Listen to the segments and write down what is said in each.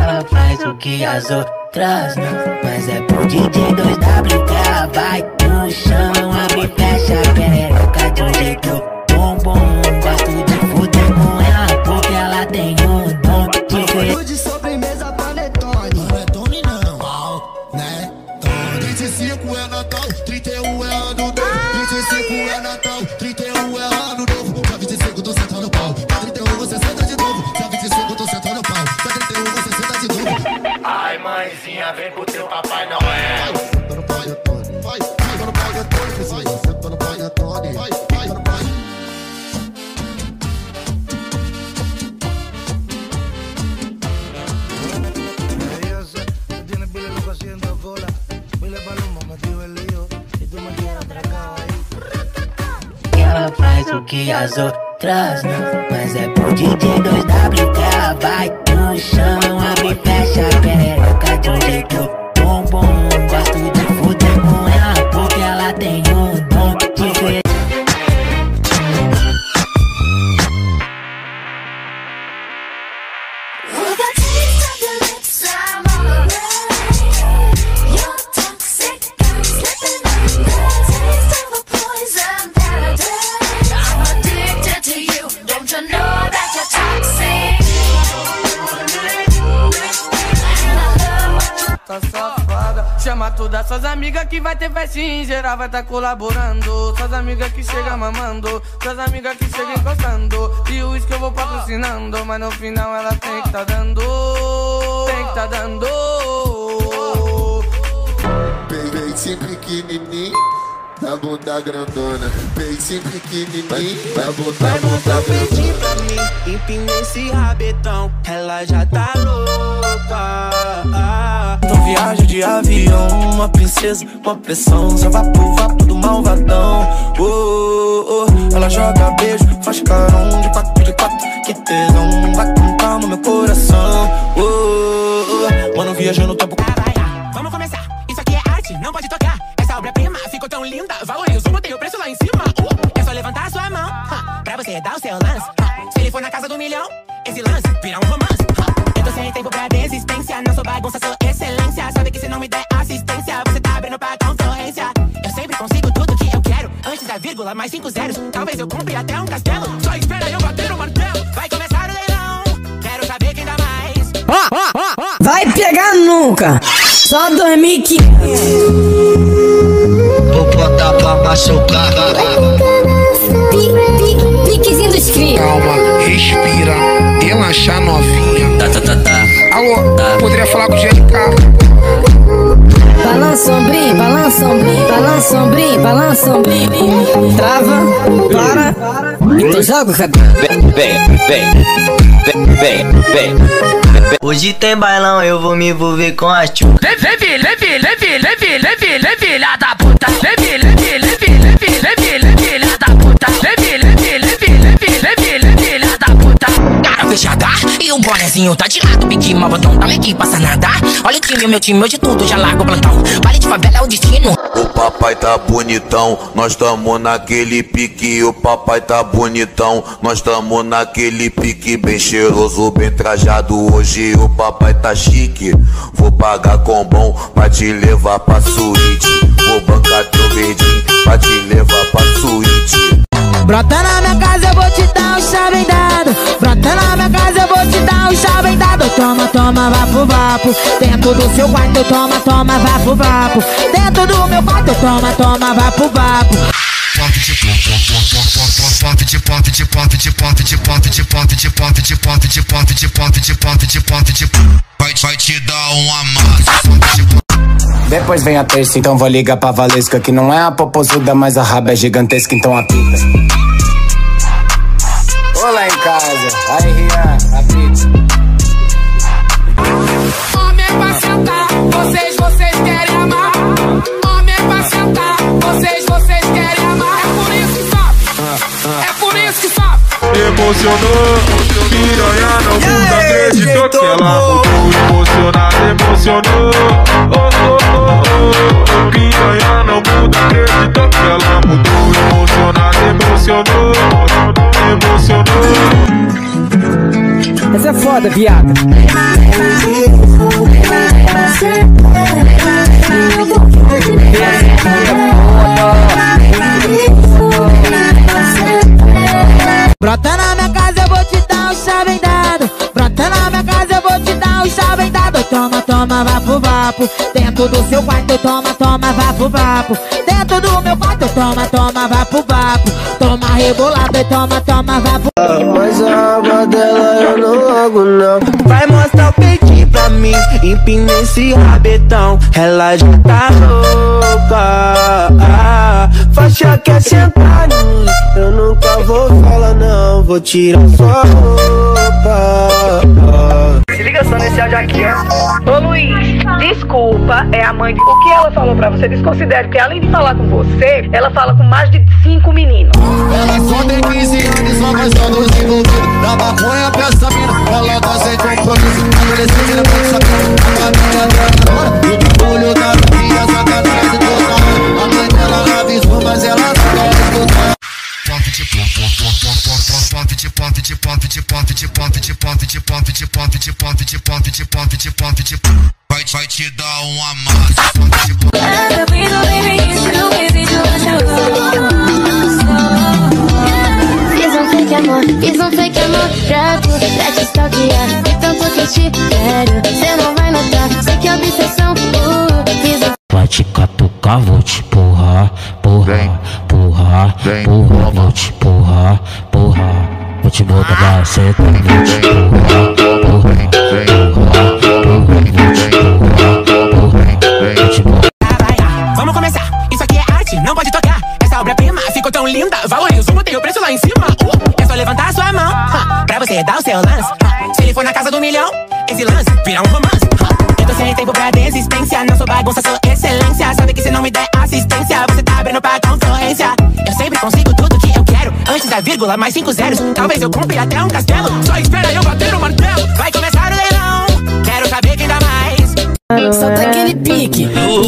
Ela faz o que as outras não, mas é pro DJ 2W que ela vai no chão. Abre e fecha a perereca de um jeito bom. Gosto de fuder com ela porque ela tem um dom de ver. De sobremesa panetone. Panetone não, né? 25 é Natal, 31 é ano novo. 25 é Natal, 31 é ano novo. Dia 25 tô sentando no pau. Dia 31 você senta de novo. Dia 25 tô sentando no pau. Dia 31 você senta de novo. Ai, mãezinha, vem pro teu Papai Noel. Senta no panetone. Vai, senta no panetone. Vai, senta no panetone. Vai, senta no panetone. Ela faz o que as outras não, mas é pro DJ 2W que ela vai no chão. Abre e fecha a perereca de um jeito bom. Gosto de fuder com ela porque ela tem um dom de ver. Safada, chama todas suas amigas que vai ter festinha em geral, vai tá colaborando. Suas amigas que chegam mamando, suas amigas que chegam encostando. E o uísque eu vou patrocinando, mas no final ela tem que tá dando. Tem que tá dando. Peitinho pequenininho, da bunda grandona. Peitinho pequenininho, da bunda vai botar o grandona. peitinho pra mim, empina esse rabetão, ela já tá louca. Então viagem de avião, uma princesa, uma pressão, só vapo do malvadão. Ela joga beijo, faz carão de quatro, que tesão, vai cantar no meu coração. Mano, viajando no tempo. Vamos começar, isso aqui é arte, não pode tocar. Essa obra-prima ficou tão linda, valorizo, botei o preço lá em cima. É só levantar a sua mão, pra você dar o seu lance. Se ele for na casa do milhão, esse lance vira um romance. Eu tô sem tempo pra desistência, não sou bagunça, sou excelência. Sabe que se não me der assistência, você tá abrindo pra concorrência. Eu sempre consigo tudo que eu quero, antes da vírgula, mais 5 zeros. Talvez eu compre até um castelo, só espera eu bater o martelo. Vai começar o leilão, quero saber quem dá mais. Vai pegar nunca, só 2015. Vou botar pra machucar. Piquezinho dos crios. Calma, respira, relaxa novinha. Alô, poderia falar com o GLK? Balança ombrinho, balança ombrinho, balança ombrinho, balança ombrinho. Trava, para, então joga o cabelo. Vem. Hoje tem bailão, eu vou me envolver com a tchu. Leve, filha da puta. Leve, filha da puta. Leve, filha da puta. Cara fechada e o bonezinho tá de lado. Pique malvadão, tá aqui, passa nada. Olha o time, meu time, hoje tudo já largo o plantão. Vale de favela é o destino. O papai tá bonitão, nós tamo naquele pique. O papai tá bonitão, nós tamo naquele pique. Bem cheiroso, bem trajado, hoje o papai tá chique. Vou pagar com bom pra te levar pra suíte. Vou bancar teu verdinho pra te levar pra suíte. Brota na minha casa, eu vou te dar um chave dado. Brota na minha casa, eu vou te dar um chave dado. Toma, vapo. Dentro do seu quarto, toma, vapo. Dentro do meu quarto, toma, vapo. Vai te dar um amasso. Depois vem a terça, então vou ligar pra Valesca, que não é a popozuda, mas a raba é gigantesca, então apita. Olá em casa, aí Rian, apita. Homem pra sentar, vocês querem amar. Homem pra sentar, vocês querem amar. É por isso que sobe, é por isso que sobe. Emocionou, piranha não muda, acreditou que ela mudou. Emocionou, piranha não muda, acreditou que ela mudou. Emocionou. Essa é foda, viado. vapo. Dentro do seu quarto, toma, toma, vapo, vapo. Dentro do meu quarto, toma, toma, vapo, vapo. Toma rebolado e toma, toma, vapo. Mas a aba dela eu não logo não. Vai mostrar o peitinho pra mim, empina esse rabetão. Ela já tá louca, faixa quer sentar em mim. Eu nunca vou falar não, vou tirar sua roupa. Se liga só nesse áudio aqui, ó. Ô Luiz, desculpa, é a mãe de... O que ela falou pra você, desconsidere, porque além de falar com você, ela fala com mais de 5 meninos. Ela só tem 15 anos, só mais anos envolvidos. Na maconha pra essa mina, ela tá sem compromisso. Adolescente pra essa mina, a minha dela. O bagulho da minha sacanagem total. A mãe dela avisou, mas ela não quer escutar. Vai te dar um amasso. Fiz um fake amor pra tu, pra te stalkear. E tanto que te quero, cê não vai notar. Sei que é obsessão, fiz um... Vai te catucar, vou te porrar, porra, porra, porra. Vou te porrar, porra. Vou te botar pra seta, vou te porrar, porra, porra, vou te porrar. Vamos começar, isso aqui é arte, não pode tocar. Essa obra-prima ficou tão linda, valorizo, botei o preço lá em cima. É só levantar a sua mão, pra você dar o seu lance. Se ele for na casa do milhão, esse lance vira um romance. Eu tô sem tempo pra desistência, não sou bagunça, sou excelência. Sabe que se não me der assistência, você tá abrindo pra concorrência. Eu sempre consigo tudo que eu quero, antes da vírgula, mais 5 zeros. Talvez eu compre até um castelo, só espera eu bater o martelo. Vai começar o leilão, quero saber quem dá mais. Solta aquele pique.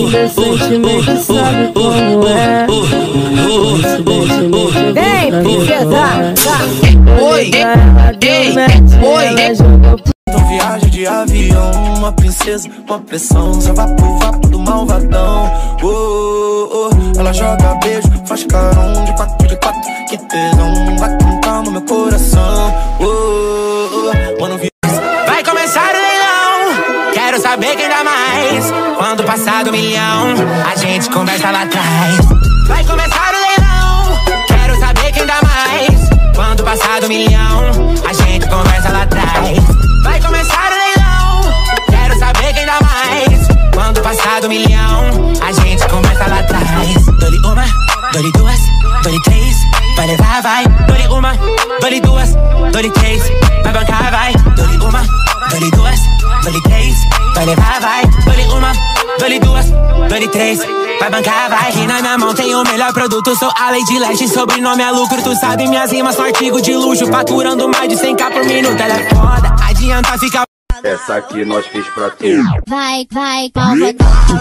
Vem, princesa. Oi, ei, oi. Então viagem de avião, uma princesa, uma pressão. Só vapo, vapo do malvadão. Ela joga beijo, faz carão de 4 de 4. Que tesão, vai com calma meu coração. Mano, vai começar o leilão, quero saber quem dá mais. Quando passar do milhão, a gente conversa lá atrás. Vai começar o leilão, quero saber quem dá mais. Quando passar do milhão, a gente conversa lá atrás. Vai começar o leilão, quero saber quem dá mais. Quando passar do milhão, a gente conversa lá atrás. Dou-lhe uma, dou-lhe duas, dou-lhe três, vai levar, vai. Dou-lhe uma, dou-lhe duas, dou-lhe três, vai bancar, vai. Dou-lhe uma, dou-lhe duas, dou-lhe três, vai levar, vai. Dou-lhe uma, dou-lhe duas, dou-lhe três, vai bancar, vai. Aqui na minha mão tem o melhor produto, sou a Lady Leste, sobrenome é lucro. Tu sabe, minhas rimas são artigo de luxo, faturando mais de 100k por minuto. Ela é foda, adianta ficar. Essa aqui nós fiz pra tu. Vai, palma.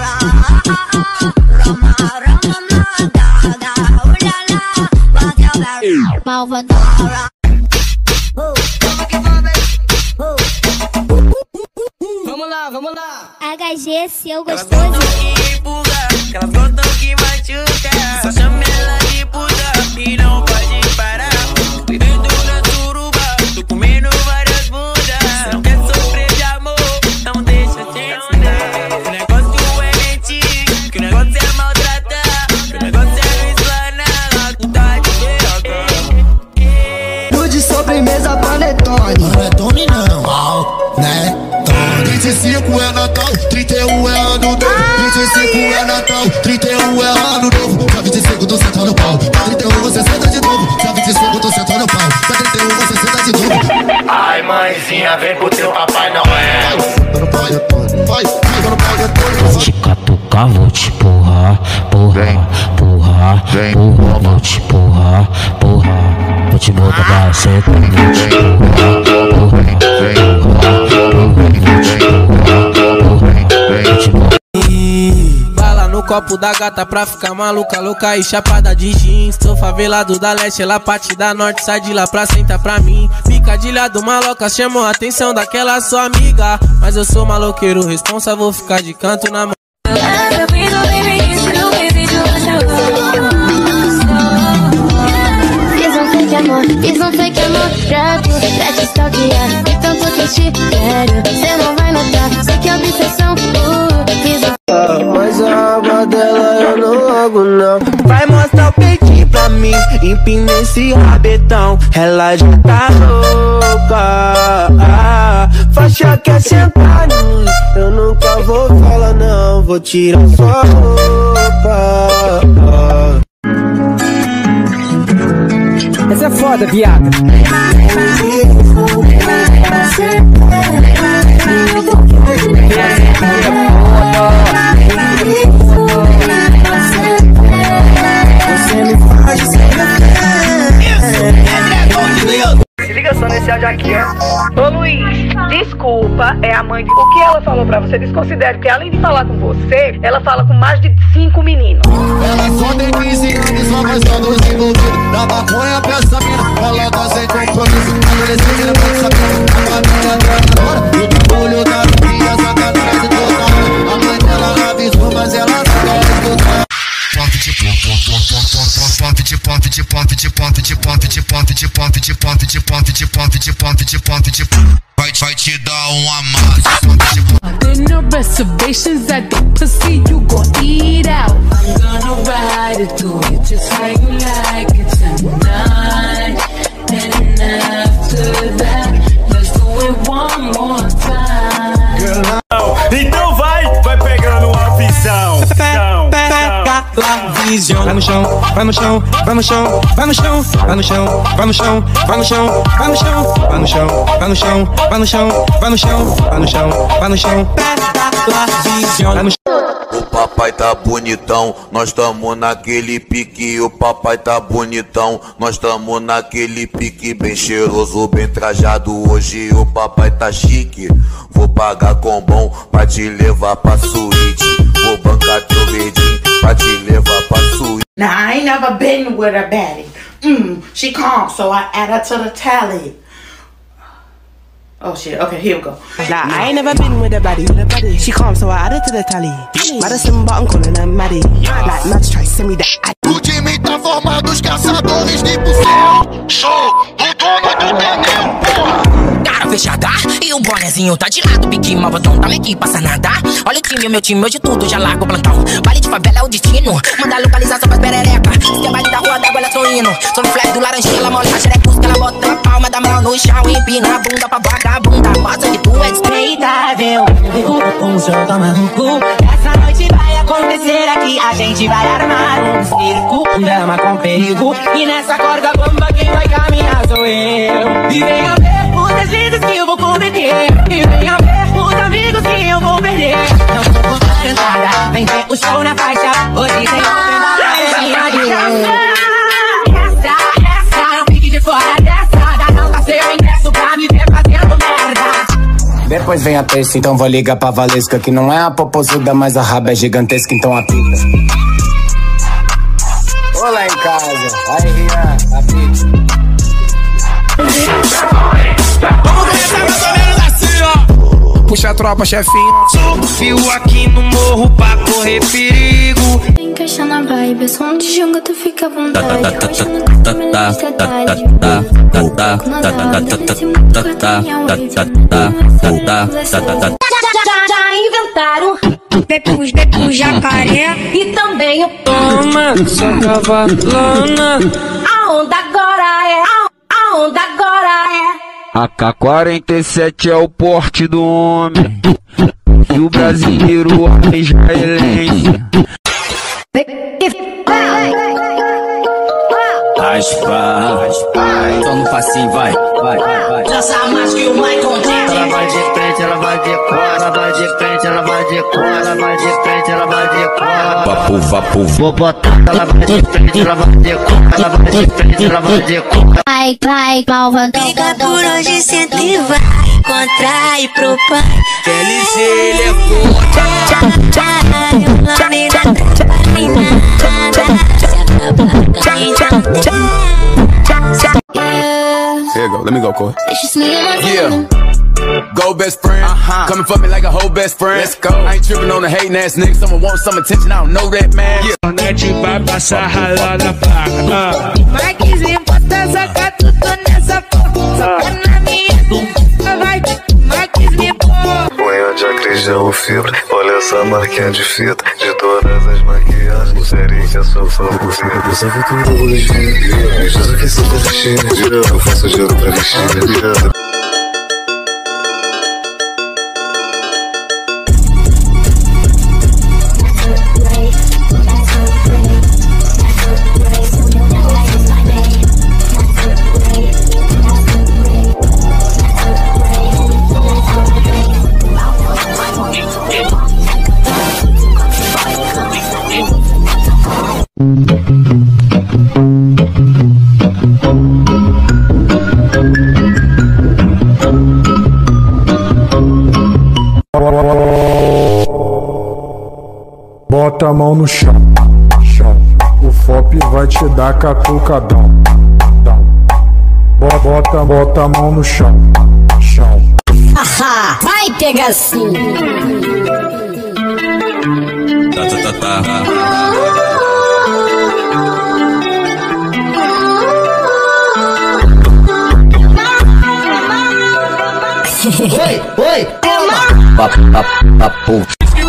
Malvadora. Vamos lá. HG, seu gostoso. Elas gostam que machuca. Só chama ela de puta e não pode parar. Dentro da suruba, tô comendo várias bundas. Se não quer sofrer de amor, não deixa te andar. O negócio é mentir, que o negócio é maltratar, que o negócio é me explanar. Tu tá de piroca. De sobremesa, panetone. Panetone não, né? 25 é Natal, 31 é ano novo. 25 é Natal, 31 é ano novo. Dia 25 tô sentando no pau, dia 31 você senta de novo. Dia 25 tô sentando no pau, dia 31 você senta de novo. Ai mãezinha, vem pro teu Papai Noel. Vou te catucar, vou te porrar, porra, porra, porra. Vou te porrar, porra. Vou te botar pra seta, vou te porrar, porra, bala no copo da gata pra ficar maluca, louca e chapada de jeans. Sou favelado da leste, ela parte da norte, sai de lá pra sentar pra mim. Picadilha do maloca chamou a atenção daquela sua amiga, mas eu sou maloqueiro responsa, vou ficar de canto na mão. Fiz um fake amor pra tu, pra te stalkear. E tanto que te quero, cê não vai notar. Sei que é obsessão, fiz empina esse rabetão, ela já tá louca. Faixa quer sentar no, eu nunca vou falar não, vou tirar sua roupa. Essa é foda, viado. Se liga só nesse áudio aqui, ó. Ô Luiz, desculpa, é a mãe de... O que ela falou pra você, desconsidere, porque além de falar com você, ela fala com mais de 5 meninos. Ela só tem 15 anos, só vai só dos envolvidos. Na maconha pra essa mina, ela tá sem compromisso. Adolescente não pode saber, a família dela agora. E o bagulho da minha sacanagem total. A mãe dela avisou, mas ela não quer escutar. Vai te dar amasso. There no reservations at the pussy, you gon' eat out. I'm gonna ride it, do it just how you like it tonight. And after that, let's do it one more time. Então vai pegando uma visão. Pega lá, visão. Vai no chão, vai no chão, vai no chão, vai no chão, vai no chão, vai no chão, vai no chão, vai no chão, vai no chão, vai no chão, vai no chão, vai no chão, vai no chão, vai no chão. Pega lá, visão. Vai no chão. O papai tá bonitão, nós tamo naquele pique. O papai tá bonitão, nós tamo naquele pique. Bem cheiroso, bem trajado, hoje o papai tá chique. Vou pagar com bom pra te levar pra suíte. Vou bancar teu verdinho pra te levar pra suíte. Now I ain't never been with a baddie. She calm, so I add her to the tally. Oh shit, okay, here we go. Nah, I ain't never been with a baddie. She calm, so I add her to the tally. Madison Button calling her Maddie. Like Mads try send me that. O time tá formado, os caçadores de bucel. Sou o dono do terreno, porra. Cara fechada, e o bonezinho tá de lado. Pique malvadão, tá aqui, passa nada. Olha o time, meu time, hoje tudo já largo o plantão. Baile de favela é o destino, manda localização pras perereca. Se é baile da rua d'água, ela tô indo. Sou no flash do laranjinha, ela molha a xerecusca. Ela bota na palma da mão no chão e empina a bunda pra vagabunda. Mostra que tu é despreitável. Um jogo maluco. Essa noite vai acontecer aqui, a gente vai armar um circo. Dama com perigo, e nessa corda bomba quem vai caminhar sou eu. E venha ver os deslizes que eu vou cometer. E venha ver os amigos que eu vou perder. Não tô com a cantada, vem ver o show na faixa. Hoje tem essa, não fique de fora dessa. Dá não tá seu ingresso pra me ver fazendo merda. Depois vem a terça, então vou ligar pra Valesca. Que não é a popozuda, mas a raba é gigantesca, então a pica. Olá em casa, aí Rian, a pica. Vamos começar mais ou menos assim, ó. Puxa a tropa, chefinho. Subiu aqui no morro pra correr perigo. Encaixa na vibe, som de jungle, tu fica à vontade. Hoje eu nunca tô me Já inventaram Pepu jacaré e também o toma, sua cavalona. A onda agora é, a onda agora é. AK-47 é o porte do homem, e o brasileiro é israelense. Raspa, só no passinho, vai. Dança mais que o Michael Jackson. Ela vai de frente, ela vai de cor, ela vai de frente, ela vai de cor, ela vai de frente, ela vai de cor. Vapo, vou botar. Ela vai de frente, ela vai de cor, ela vai de frente, ela vai de cor. Vai, malvadão. Fica por onde sempre vai encontrar e pro pai. LG, ele é foda. O nome da Here you go, let me go, Cole. Yeah. Go best friend, coming for me like a whole best friend. Let's go. I ain't tripping on the hating ass nigga. Someone wants some attention, I don't know that man. A net vai passar ralada na placa. Marquezinho, bota essa catuto nessa porra. Soca na minha vai, Marquezinho, porra. Manhã de Feijão ou fibra, olha essa marquinha de fita. De todas as maquiagens, pulseirinha que é só você. Eu pensava que eu vou legir. Me diz o que você tá vestindo. Eu faço jogo pra vestir. Bota a mão no chão, chão. O FOP vai te dar catucadão. Bota a mão no chão, chão. Haha, vai pegar assim. Oi, papo.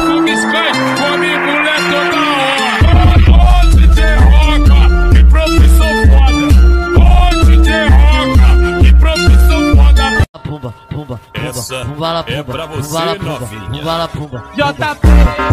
Pumba, é pra você, novinha. JP.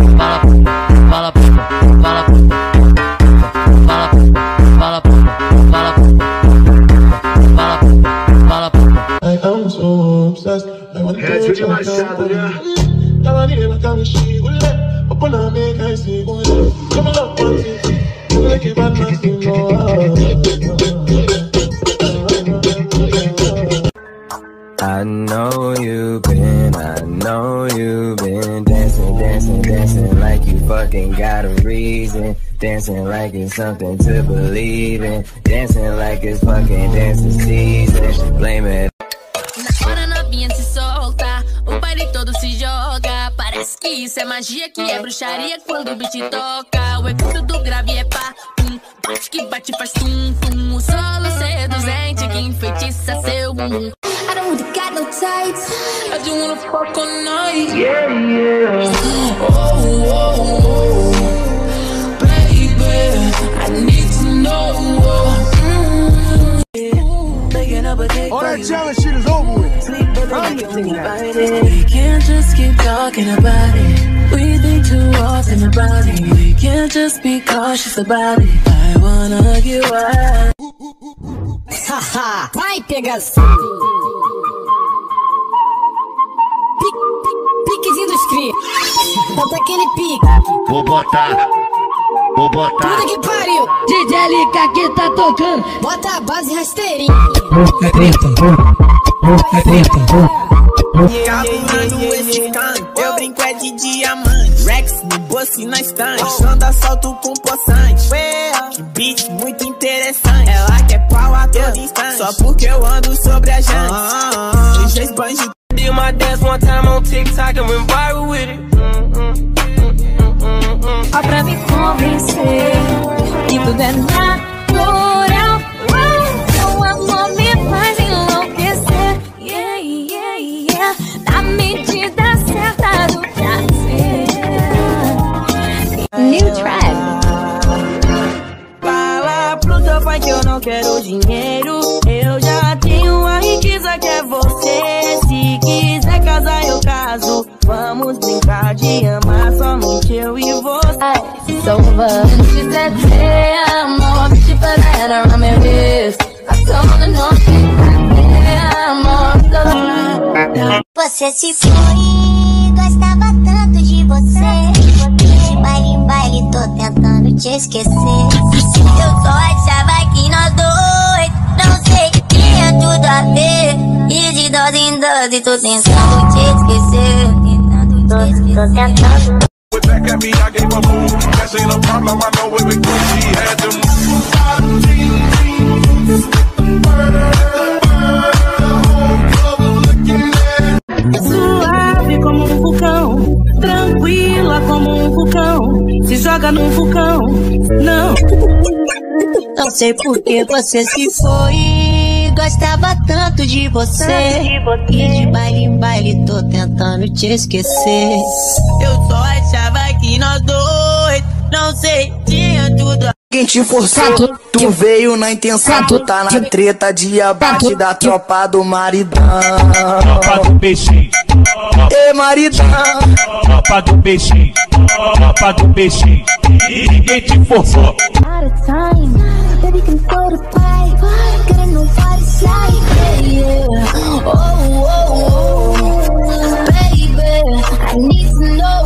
I am so obsessed. I want to touch my shadow. Tell me what can she will let. Open up, make I see go. Come on, one thing. Like a bad man I know you've been dancing like you fucking got a reason. Dancing like it's something to believe in. Dancing like it's fucking dancing season. Blame it. Agora novinha se solta, o baile todo se joga. Parece que isso é magia, que é bruxaria quando o beat toca. O efeito do grave é pá, pum. Bate que bate faz tum, tum. O solo seduzente que enfeitiça seu bumbum. I don't really got no tights, I just wanna fuck all night. Yeah, yeah. Oh, baby, I need to know. All that challenge shit is over with. We can't just keep talking about it. We think too often about it. We can't just be cautious about it. I wanna get wild. Haha, vai pegar piquezinho dos cria. Bota aquele pique. Vou botar. Puta que pariu. DJ LK que tá tocando. Bota a base rasteirinha. É treta. Calculando esse canto, eu brinco é de diamante. Rex no bolso e na estante, dando assalto com poçante. Que beat muito interessante, ela quer pau a todo instante, só porque eu ando sobre a jante. DJs banjo. Did my dance one time on TikTok and went viral with it. Ó pra me convencer que tudo é natural. Seu amor me faz enlouquecer. Yeah. Na medida certa do prazer. New track. Fala pro teu pai que eu não quero dinheiro. Eu já tenho a riqueza que é você. Se quiser casar eu caso. Vamos brincar de amar somente eu e você. It's over. She said, hey, amor, bitch, put that around my wrist. I told her no, hey, amor, você se foi, gostava tanto de você. De baile em baile, tô tentando te esquecer. Eu só achava que nós dois, não sei, tinha tudo a ver. E de dose em dose, tô tentando te esquecer. Tô tentando. Back at me, I gave a move. That ain't a problem, I know it was good. She had them. Suave como um vulcão, tranquila como um vulcão. Se joga no vulcão, não. Não sei por que você se foi. Gostava tanto de você. E de baile em baile tô tentando te esquecer. Eu só achava que nós dois, não sei, tinha tudo. Quem te forçou, tu veio na intenção, tu tá na treta de abate da tropa do maridão. Tropa do peixe. Ei, maridão. Tropa do peixe. Tropa do peixe. E ninguém te forçou. Baby can go to play, gotta know what it's like, yeah. Oh, oh, oh, baby, I need to know.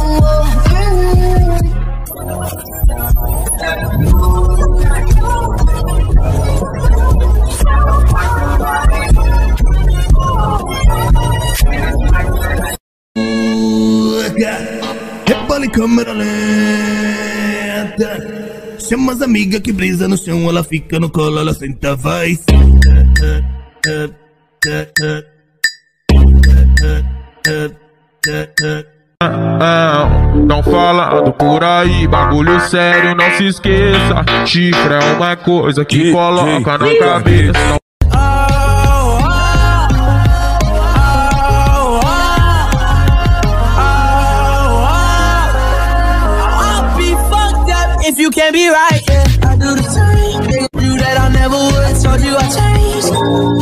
Repare câmera lenta. Chama as amigas que brisa no chão, ela fica no colo, ela senta, vai. Não falando por aí, bagulho sério, não se esqueça. Chifre é uma coisa que coloca na cabeça. If you can't be right, yeah, I do the same. They do that I never would. I told you I changed.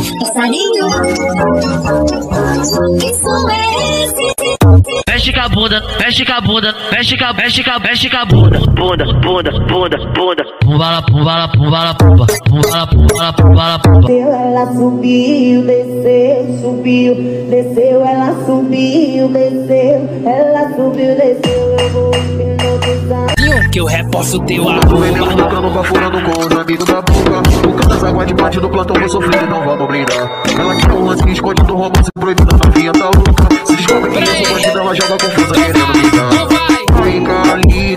Mexe com a bunda, mexe com a bunda, mexe com a bunda, bunda, bunda, bunda, bunda. Pumbala, pumbala, pumbala, pumba, pumbala, pumbala, pumbala, pumba. Ela subiu, desceu, subiu, desceu, ela subiu, desceu, ela subiu, desceu, eu vou hipnotizar. Que eu reforço teu amor. Tô vendendo, tocando, bafurando com os amigos da boca. O canto das águas de parte do plantão vou sofrer, então vamos brindar. Ela que é um lance, esconde do romance proibido, a novinha tá louca. Se descobre que eu sou bandida, ela joga confusa, querendo me dar. Vem cá ali.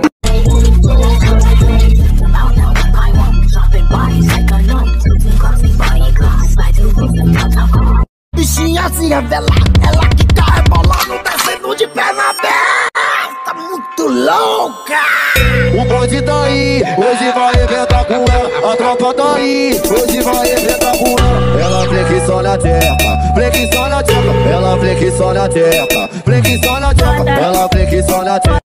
Bichinha se revela, ela que tá rebolando, descendo de perna aberta, muito louca. O bonde tá aí, hoje vai inventar com ela. A tropa tá aí, hoje vai inventar com ela. Ela flexiona a teca, flexiona a teca. Ela flexiona a teca, flexiona a teca. Ela flexiona a teca.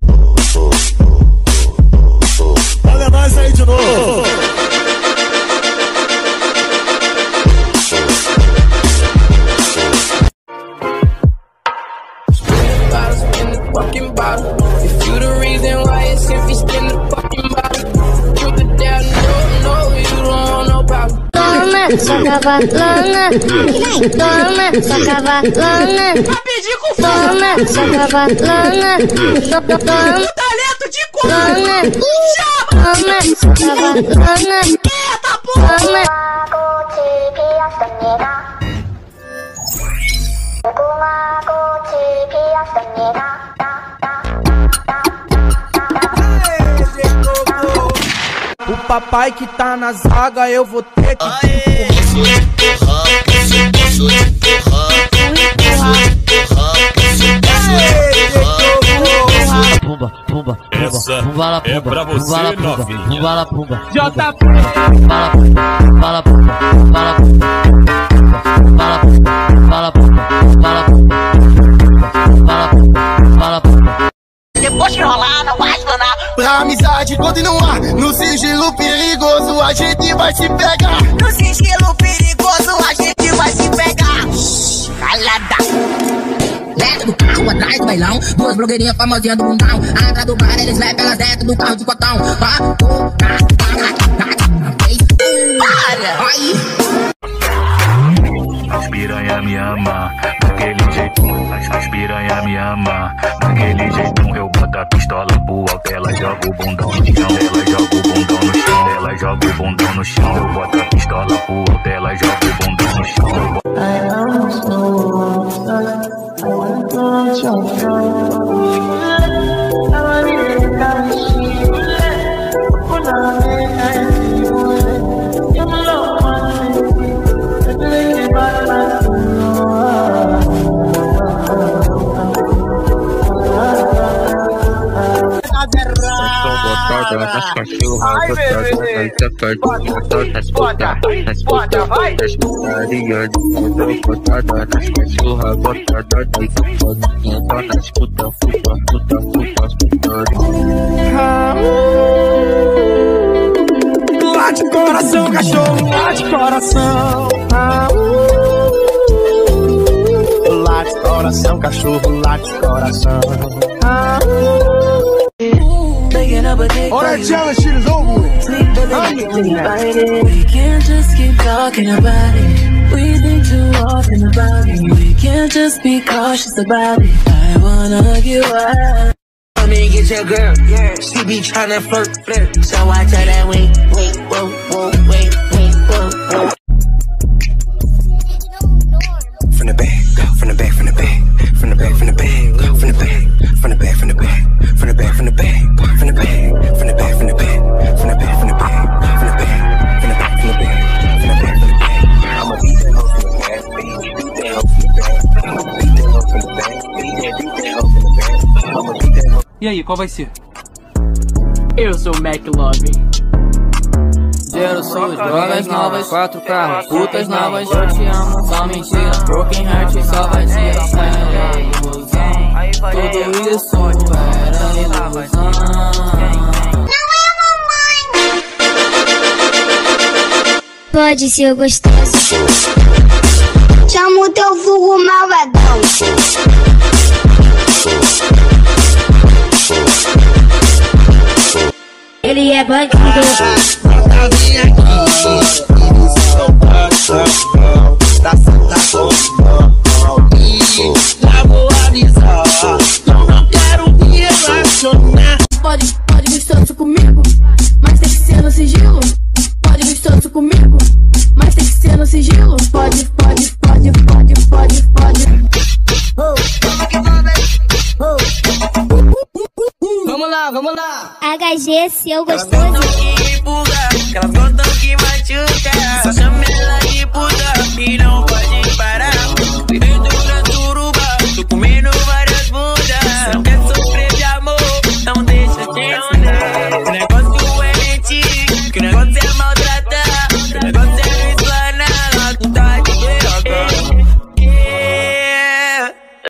Olha nós aí de novo. Fucking bottle. If you the reason why it's if you spin the fucking bottle. Put it down, no, you don't want no problem. Toma, sua cavalona. Toma, sua cavalona. Toma, sua cavalona. Toma, talento de cor. Toma, sua cavalona. Eita porra. O papai que tá na zaga, eu vou ter que Pumba, pumba, essa pumba, é pra você, novinha. pumba, pumba. JP. Fala, pumba, fala, pumba, fala, pumba, fala, pumba, fala, pumba, fala, pumba, fala, pumba. Depois que rolar, não vai espanar. Pra amizade continuar, no sigilo perigoso a gente vai se pegar. No sigilo perigoso a gente vai se pegar. Calada. Dentro do carro, atrás do bailão, duas blogueirinhas famosinhas do mundão. Atrás do bar, eles levam elas dentro do carro de cotão. As piranha me ama, daquele jeito. As piranha me ama, daquele jeito. Eu boto a pistola pro alto, ela joga o bundão no chão. Ela joga o bundão no chão, ela joga o bundão no chão. Eu boto a pistola pro alto, ela joga o bundão no chão. botada nas cachorras, botada nas sapatas, nas putas, vai! Das putaria de mundo, botada nas cachorras, botada nas putas, Lá de coração, cachorro, lá de coração. Lá de coração, cachorro, lá de coração. All that challenge shit is over with. We can't just keep talking about it. We think too often about it. We can't just be cautious about it. I wanna get wild. Come and get your girl, yeah. She be tryna flirt, so I tell that wait, whoa. From the back, from the back, from the back, from the back, from the back, from the back, from the back, from the back, from the back, from the back, from the back, from the back, from the back, from the back, from the back, from the back, from the back, from the back, from the back, from the back. I'ma beat that hoe from the back, beat that hoe from the back, beat that hoe from the back, beat that hoe from the back. I'ma beat that hoe. E aí, qual vai ser? Eu sou o McLovin. Zero sul, drogas novas, 4 carros, putas novas, eu te amo, só mentira, broken heart, só vazia, era ilusão, tudo isso era ilusão. Pode ser gostoso. Chama o teu vulgo malvadão. Ele é bandido. Novinha aqui, eles estão paixão. Tá senta com e já vou avisar. Eu não quero me relacionar. Pode gostoso comigo, mas tem que ser no sigilo. Pode gostoso comigo, mas tem que ser no sigilo. Pode. Vamos lá. HG, seu gostoso. Elas gostam que